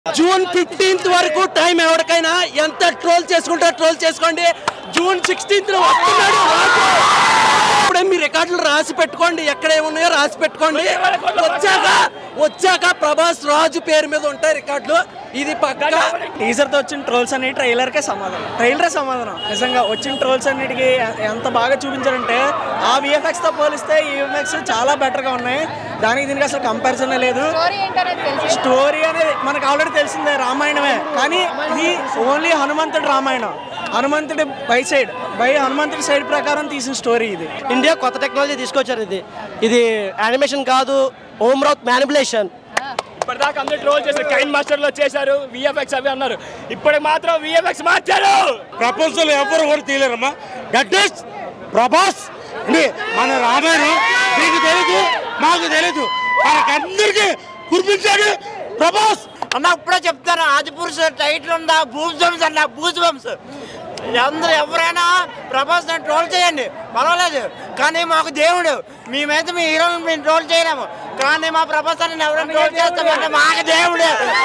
June 15th వరకు time ఎవరికైనా ఎంత ట్రోల్ చేసుకుంటారో ట్రోల్ చేసుకోండి. జూన్ 16th వస్తున్నాడు. ఇప్పుడే మీ రికార్డులు రాసి పెట్టుకోండి, ఎక్కడ ఏమున్నాయో రాసి పెట్టుకోండి. వచ్చాక ప్రభాస్ రాజు పేరు మీద ఉంటాయి రికార్డులు. ఇది పక్క టీజర్ తో వచ్చిన ట్రోల్స్ అన్ని ట్రైలర్కే సమాధానం. ట్రైలరే సమాధానం. నిజంగా వచ్చిన ట్రోల్స్ అన్నిటికి ఎంత బాగా చూపించారంటే ఆ విఎఫ్ఎక్స్ తో పోలిస్తే ఈ విఎఫ్ఎక్స్ చాలా బెటర్ గా ఉన్నాయి. దానికి దీనికి అసలు కంపారిజన్ లేదు. స్టోరీ అనేది మనకు ఆల్రెడీ తెలిసిందే, రామాయణమే. కానీ ఇది ఓన్లీ హనుమంతుడి రామాయణం. హనుమంతుడి హనుమంతుడి సైడ్ ప్రకారం తీసిన స్టోరీ ఇది. ఇండియా కొత్త టెక్నాలజీ తీసుకొచ్చారు. ఇది యానిమేషన్ కాదు, హోమ్ రౌత్ మ్యానిపులేషన్. ఇప్పటిదాకా అందరూ ట్రోల్ చేశారు, కైన్ మాస్టర్ లో చేశారు, విఎఫ్ఎక్స్ అవి అన్నారు. ఇప్పటికి మాత్రం విఎఫ్ఎక్స్ మార్చారు. ప్రపంచంలో ఎవరు కూడా తీయలేరమ్మా. That is Prabhas. మన రామాయణం మీకు తెలీదు, మాకు తెలీదు, మనకందరికి కురిపించాడు ప్రభాస్ అన్న. ఇప్పుడే చెప్తాను, ఆది పురుషు టైటిల్ ఉందా, భూస్వంశ్ అన్న, భూస్వంశ్. అందరూ ఎవరైనా ప్రభాస్ ట్రోల్ చేయండి, పర్వాలేదు. కానీ మాకు దేవుడు, మేమైతే మీ హీరోని మేము ట్రోల్ చేయలేము. కానీ మా ప్రభాస్ అని ఎవరైనా ట్రోల్ చేస్తామంటే మాకు దేవుడు.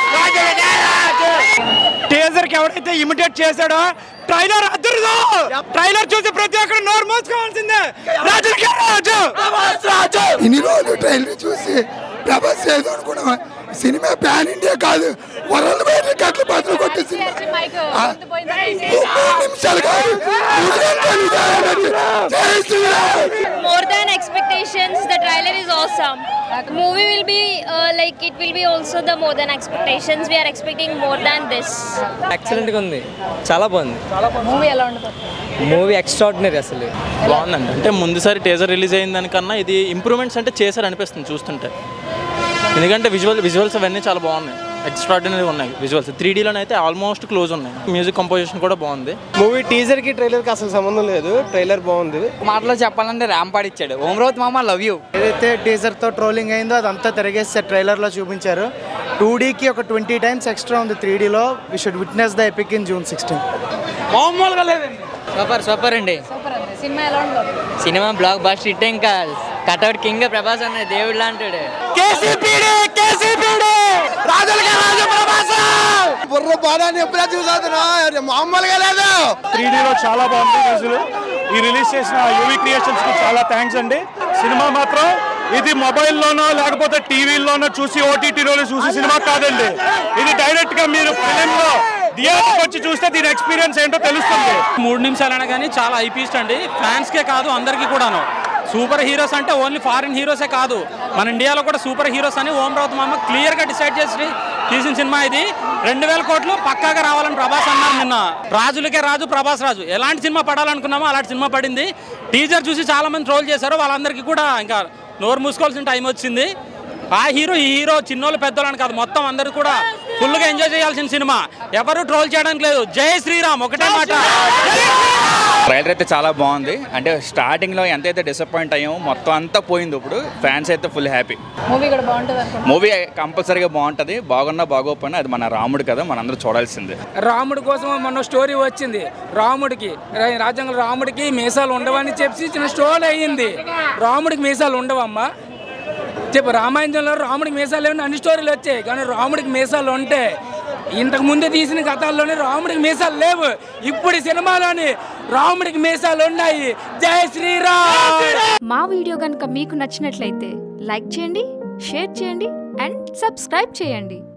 టీజర్ కి ఎవరైతే ఇమిటేట్ చేశాడో ట్రైలర్ అద్దరుదో. ట్రైలర్ చూసి ప్రతి ఒక్కరు నోరు మూసుకోవాల్సిందే. ఇన్ని రోజులు ట్రైలర్ చూసి ప్రభాస్ ఏదో అనుకున్నాం. సినిమా ప్యాన్ ఇండియా కాదు, వరల్డ్ వైడ్ రికార్డులు బదులు కొట్టే సినిమా. 3 నిమిషాలు కాదు, more than expectations. The trailer is awesome. Movie will be it will be also the more than expectations. We are expecting more than this. Excellent గా ఉంది, చాలా బాగుంది. మూవీ ఎలా ఉండదు? Movie extraordinary. అసలు బాగుందండి. అంటే ముందుసారి టీజర్ రిలీజ్ అయిన దానికన్నా ఇది ఇంప్రూవ్మెంట్స్ అంటే చేశారు అనిపిస్తుంది చూస్తుంటే. ఎందుకంటే విజువల్స్ అవన్నీ చాలా బాగున్నాయి, ఎక్స్ట్రాడినరీ ఉన్నాయి విజువల్స్. 3Dలోనే అయితే ఆల్మోస్ట్ క్లోజ్ ఉన్నాయి. మ్యూజిక్ కంపోజిషన్ కూడా బాగుంది. మూవీ టీజర్ కి ట్రైలర్ కి అసలు సంబంధం లేదు. ట్రైలర్ బాగుంది. మాటలో చెప్పాలంటే ర్యాంపాడ్ ఇచ్చాడు. ఓం రౌత్ మామ లవ్ యూ. ఏదైతే టీజర్ తో ట్రోలింగ్ అయిందో అదంతా తిరిగేస్తే ట్రైలర్ లో చూపించారు. 2Dకి ఒక 20 times ఎక్స్ట్రా ఉంది 3Dలో. We should witness the epic in June 16. మామూలుగా లేదండి. సూపర్ అండి. సినిమా ఎలా ఉండదు? Cinema blockbuster hit. ఇంకా కటౌట్ కింగ్ ప్రభాస్ అన్న దేవుడు లాంటాడు. బుర్ర బాడాన్ని ఎప్పుడే చూసాను, మామూలుగా లేదు. 3Dలో చాలా బాగుంది విజువల్. ఈ రిలీజ్ చేసిన యూవీ క్రియేషన్స్ కి చాలా థ్యాంక్స్ అండి. సినిమా మాత్రం ఇది మొబైల్లోనో లేకపోతే టీవీలోనో చూసి ఓటీటీలోనో చూసి సినిమా కాదండి. ఇది డైరెక్ట్ గా మీరు ఫిలింలో థియేటర్కి వచ్చి చూస్తే దీని ఎక్స్పీరియన్స్ ఏంటో తెలుస్తుంది. 3 నిమిషాలైనా కానీ చాలా ఐపీస్ట్ అండి. ఫ్యాన్స్కే కాదు, అందరికీ కూడాను. సూపర్ హీరోస్ అంటే ఓన్లీ ఫారిన్ హీరోసే కాదు, మన ఇండియాలో కూడా సూపర్ హీరోస్ అని ఓం రౌత్ మామ క్లియర్గా డిసైడ్ చేసి తీసిన సినిమా ఇది. 2000 కోట్లు పక్కాగా రావాలని ప్రభాస్ అన్నారు నిన్న. రాజులకే రాజు, ప్రభాస్ రాజు. ఎలాంటి సినిమా పడాలనుకున్నామో అలాంటి సినిమా పడింది. టీజర్ చూసి చాలా మంది ట్రోల్ చేశారు. వాళ్ళందరికీ కూడా ఇంకా నోరు మూసుకోవాల్సిన టైం వచ్చింది. ఆ హీరో ఈ హీరో చిన్నోళ్ళు పెద్దోళ్ళని కాదు, మొత్తం అందరూ కూడా ఫుల్గా ఎంజాయ్ చేయాల్సిన సినిమా. ఎవరు ట్రోల్ చేయడానికి లేదు. జై శ్రీరామ్ ఒకటే మాట. ట్రైలర్ అయితే చాలా బాగుంది. అంటే స్టార్టింగ్లో ఎంతైతే డిసప్పాయింట్ అయ్యామో మొత్తం అంతా పోయింది. ఇప్పుడు ఫ్యాన్స్ అయితే ఫుల్ హ్యాపీ. మూవీ కూడా బాగుంటుంది. మూవీ కంపల్సరీగా బాగుంటుంది. బాగున్నా బాగోకపోయినా అది మన రాముడు కదా, మనందరూ చూడాల్సిందే. రాముడి కోసం మొన్న స్టోరీ వచ్చింది. రాముడికి రాజ్యాంగంలో రాముడికి మీసాలు ఉండవని చెప్పి చిన్న స్టోరీ అయ్యింది. రాముడికి మీసాలు ఉండవమ్మా చెప్పు. రామాయణంలో రాముడికి మీసాలు లేవని అన్ని స్టోరీలు వచ్చాయి. కానీ రాముడికి మీసాలు ఉంటే ఇంతకు ముందే తీసిన కథల్లోనే రాముడికి మీసాలు లేవు. ఇప్పుడు సినిమాలోని రాముడికి మీసాలు ఉన్నాయి. జై శ్రీరామ్. మా వీడియో కనుక మీకు నచ్చినట్లయితే లైక్ చేయండి, షేర్ చేయండి అండ్ సబ్స్క్రైబ్ చేయండి.